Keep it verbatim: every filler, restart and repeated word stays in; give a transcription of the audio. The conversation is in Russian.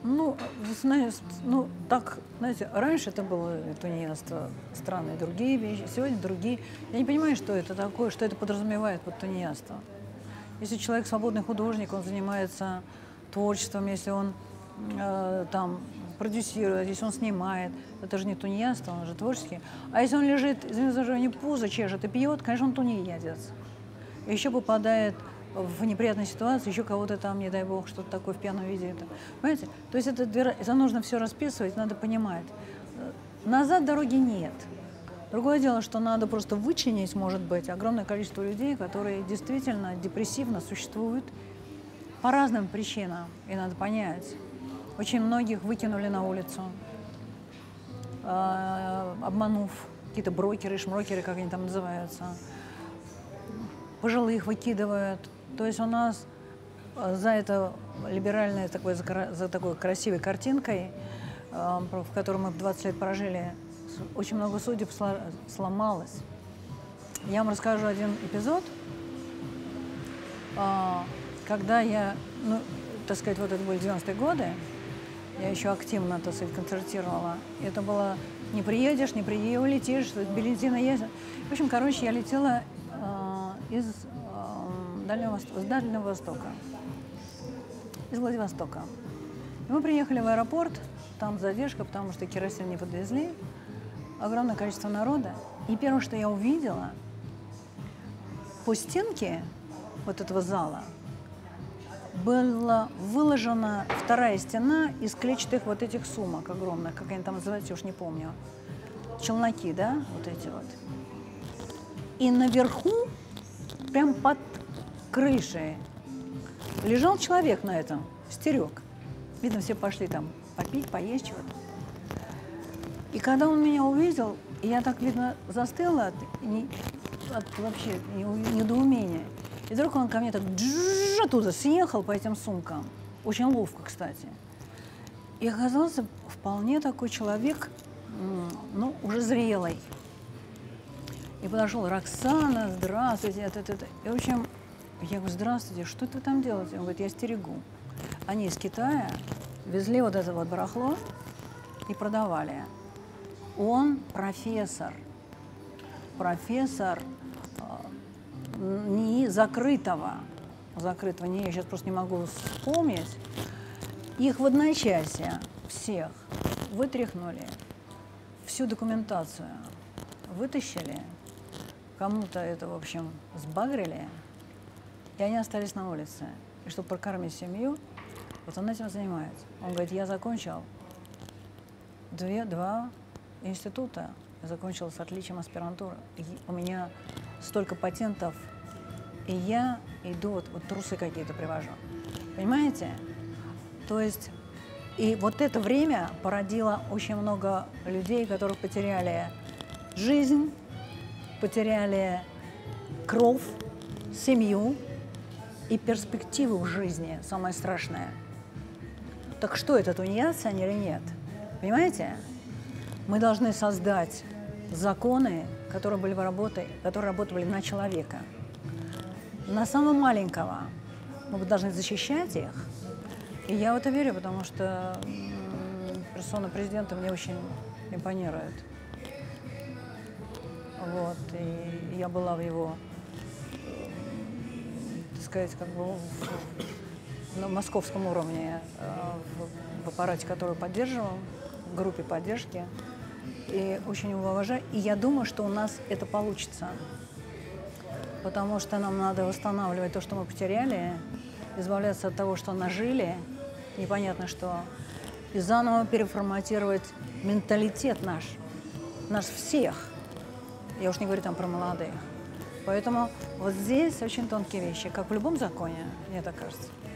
Ну, знаешь, ну, так, знаете, раньше это было тунеядство, странные другие вещи, сегодня другие. Я не понимаю, что это такое, что это подразумевает под тунеядство. Если человек свободный художник, он занимается творчеством, если он э, там продюсирует, если он снимает, это же не тунеядство, он же творческий. А если он лежит, извините за выражение, пузо чешет и пьет, конечно, он тунеядец. И еще попадает в неприятной ситуации, еще кого-то там, не дай бог, что-то такое в пьяном виде. Это, понимаете? То есть это, это нужно все расписывать, надо понимать. Назад дороги нет. Другое дело, что надо просто вычленить, может быть, огромное количество людей, которые действительно депрессивно существуют по разным причинам. И надо понять. Очень многих выкинули на улицу, обманув, какие-то брокеры, шмрокеры, как они там называются. Пожилых выкидывают. То есть у нас за это либеральной такой, за такой красивой картинкой, в которой мы двадцать лет прожили, очень много судеб сломалось. Я вам расскажу один эпизод, когда я, ну, так сказать, вот это были девяностые годы, я еще активно, так сказать, концертировала. Это было не приедешь, не приедешь, улетишь, бюллетены есть. В общем, короче, я летела из Дальнего, с Дальнего Востока, из Владивостока. И мы приехали в аэропорт, там задержка, потому что керосин не подвезли, огромное количество народа. И первое, что я увидела, по стенке вот этого зала была выложена вторая стена из клетчатых вот этих сумок огромных, как они там называются, я уж не помню, челноки, да, вот эти вот. И наверху, прям под крышей, лежал человек на этом, стерег. Видно, все пошли там попить, поесть чего-то. И когда он меня увидел, я так, видно, застыла от, от вообще недоумения. И вдруг он ко мне так оттуда съехал по этим сумкам. Очень ловко, кстати. И оказался вполне такой человек, ну, уже зрелый. И подошел: Роксана, здравствуйте. Это, это, это. И, в общем, я говорю: здравствуйте, что вы там делаете? Он говорит: я стерегу. Они из Китая везли вот это вот барахло и продавали. Он профессор. Профессор э, не закрытого. Закрытого не, я сейчас просто не могу вспомнить. Их в одночасье всех вытряхнули, всю документацию вытащили. Кому-то это, в общем, сбагрили, и они остались на улице. И чтобы прокормить семью, вот он этим занимается. Он говорит: я закончил две, два института, я закончил с отличием аспирантуры. И у меня столько патентов, и я иду, вот, вот трусы какие-то привожу. Понимаете? То есть, и вот это время породило очень много людей, которых потеряли жизнь, потеряли кровь, семью и перспективы в жизни, самое страшное. Так что это, тунеядцы они или нет? Понимаете? Мы должны создать законы, которые были в работе, которые работали на человека. На самого маленького. Мы должны защищать их. И я в это верю, потому что персона президента мне очень импонирует. Вот, и я была в его, так сказать, как бы на московском уровне, в, в аппарате, который поддерживал, в группе поддержки. И очень его уважаю. И я думаю, что у нас это получится. Потому что нам надо восстанавливать то, что мы потеряли, избавляться от того, что нажили, непонятно что, и заново переформатировать менталитет наш, нас всех. Я уж не говорю там про молодых. Поэтому вот здесь очень тонкие вещи, как в любом законе, мне так кажется.